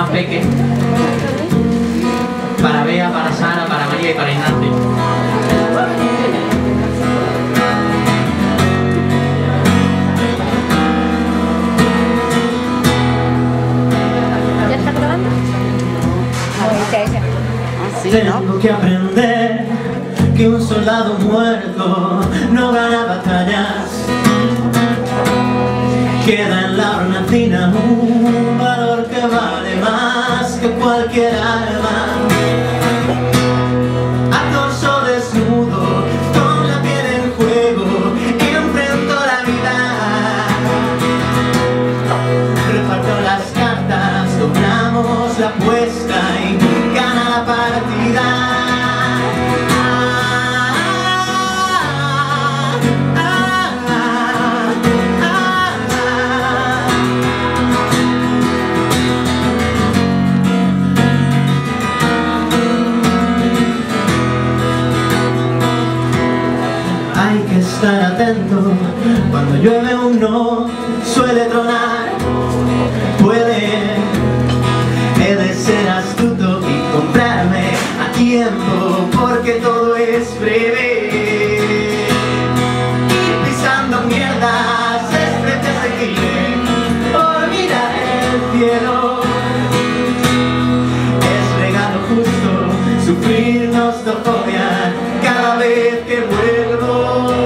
más peque, para Bea, para Sara, para María y para Ignacio. ¿Ya está grabando? Tengo que aprender que un soldado muerto no gana batallas. Queda en la hornacina un valor que vale más que cualquier arma. A torso desnudo, con la piel en juego, enfrento la vida. Reparto las cartas, doblamos la apuesta y gana la partida. Hay que estar atento, cuando llueve uno suele tronar. He de ser astuto y comprarme a tiempo, porque todo es breve. Ir pisando mierdas es pretensible por mirar el cielo. Es regalo justo sufrir nostalgia cada vez que vuelvo.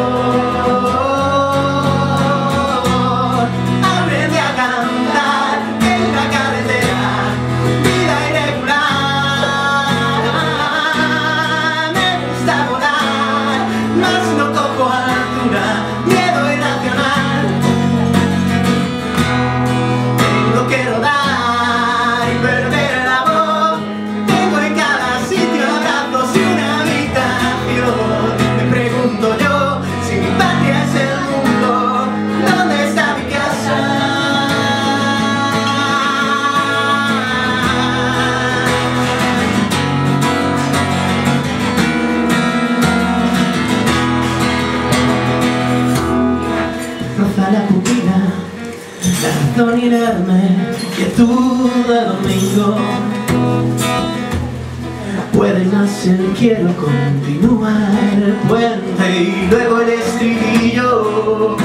Aprendí a cantar en la carretera, vida irregular. Me gusta volar, mas no toco altura, miedo irracional. Tengo que rodar y perder la voz. Tengo en cada sitio abrazos y una habitación. Me pregunto yo, si mi patria es el mundo, ¿dónde está mi casa? Roza la pupila, la razón inerme, quietud de domingo. Puede nacer, quiero continuar el puente y luego el estribillo.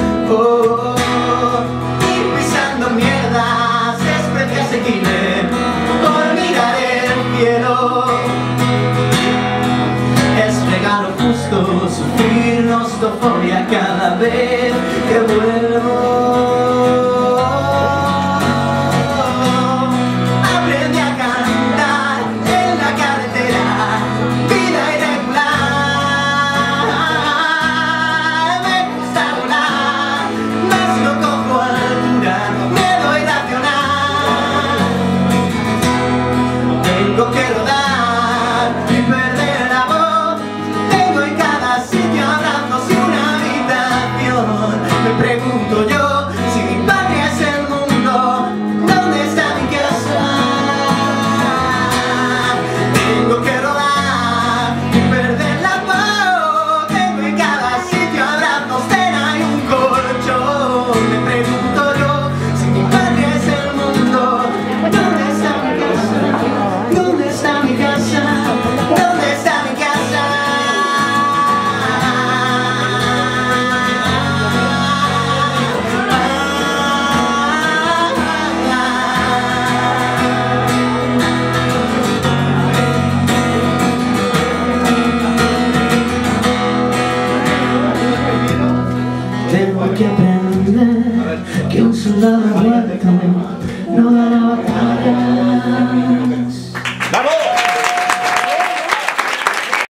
Ir pisando mierdas es precio asequible por mirar el cielo. Es regalo justo sufrir nostalgia cada vez que vuelvo. Aprendí a cantar en la carretera, vida irregular. Me gusta volar, mas no cojo altura, miedo irracional. Tengo que rodar y perder la voz. Tengo en cada sitio abrazos y una habitación. Me pregunto yo, si mi patria es el mundo, ¿dónde está mi casa? Tengo que rodar y perder la voz. Tengo en cada sitio abrazos, cena y un colchón. Me pregunto yo, si mi patria es el mundo, ¿dónde está mi casa? ¿Dónde está mi casa? ¿Dónde está mi casa? Tengo que aprender que un soldado muerto